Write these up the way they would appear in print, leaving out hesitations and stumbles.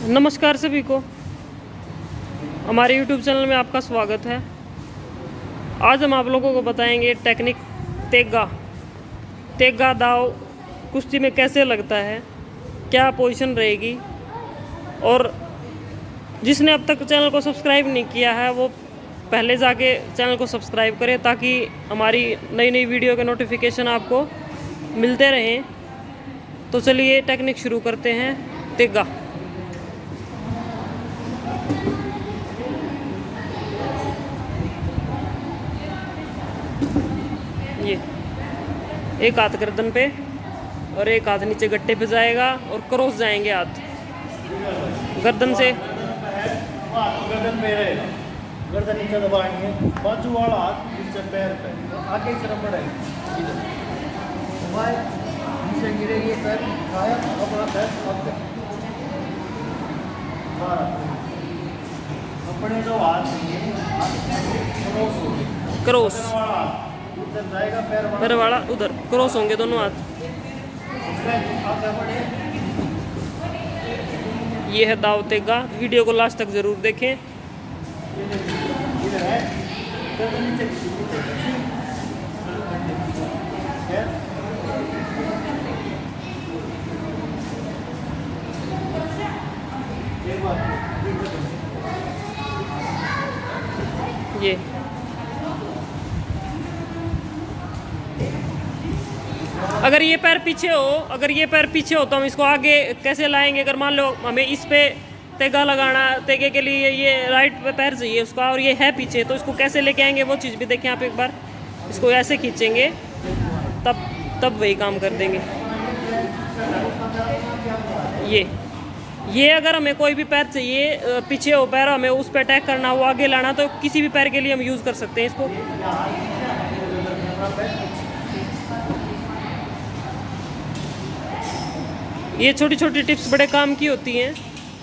नमस्कार सभी को, हमारे YouTube चैनल में आपका स्वागत है। आज हम आप लोगों को बताएंगे टेक्निक तेगा दाव कुश्ती में कैसे लगता है, क्या पोजीशन रहेगी। और जिसने अब तक चैनल को सब्सक्राइब नहीं किया है वो पहले जाके चैनल को सब्सक्राइब करें ताकि हमारी नई नई वीडियो के नोटिफिकेशन आपको मिलते रहें। तो चलिए टेक्निक शुरू करते हैं। तेगा ये एक हाथ गर्दन पे और एक हाथ नीचे गट्टे पे जाएगा और क्रॉस जाएंगे हाथ गर्दन से। गर्दन पे रहेगा, गर्दन नीचे दबाएंगे, बाजू वाला हाथ नीचे पैर पे, आगे की तरफ बढ़ेगा, इधर नीचे गिरेगी पैर, उठाया अपना पैर अपने जो हाथ क्रॉस उधर जाएगा, पैर वाला उधर क्रॉस होंगे दोनों हाथ। ये है दाव तेगा। वीडियो को लास्ट तक जरूर देखें। ये अगर ये पैर पीछे हो तो हम इसको आगे कैसे लाएंगे। अगर मान लो हमें इस पे तेगा लगाना, तेगे के लिए ये राइट पे पैर चाहिए उसका और ये है पीछे, तो इसको कैसे लेके आएंगे वो चीज़ भी देखें आप एक बार। इसको ऐसे खींचेंगे तब वही काम कर देंगे। ये अगर हमें कोई भी पैर चाहिए, पीछे हो पैर, हमें उस पर अटैक करना हो, आगे लाना, तो किसी भी पैर के लिए हम यूज़ कर सकते हैं इसको। ये छोटी छोटी टिप्स बड़े काम की होती हैं।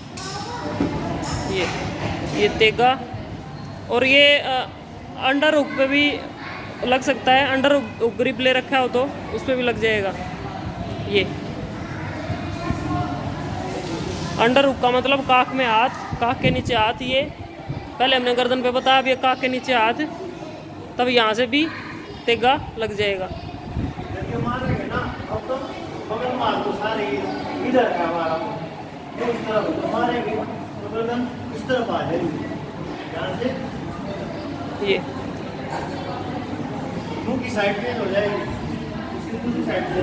ये तेगा और ये अंडर हुक पे भी लग सकता है। अंडर हुक ग्रिप ले रखा हो तो उस पर भी लग जाएगा। ये अंडर हुक का मतलब काख में हाथ, काख के नीचे हाथ। ये पहले हमने गर्दन पे बताया, अब ये काख के नीचे हाथ, तब यहाँ से भी तेगा लग जाएगा। इधर है हमारा, इस तरफ तो मारेंगे तो गर्दन इस तरफ आ जाएगी, ध्यान से ये मुंह की साइड पे हो जाएगी, इसकी दूसरी साइड पे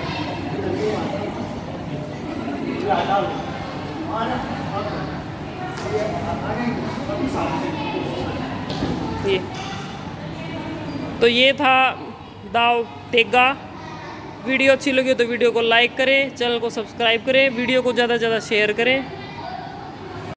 ये तो ये था दाव तेगा। वीडियो अच्छी लगी तो वीडियो को लाइक करें, चैनल को सब्सक्राइब करें, वीडियो को ज़्यादा से ज़्यादा शेयर करें।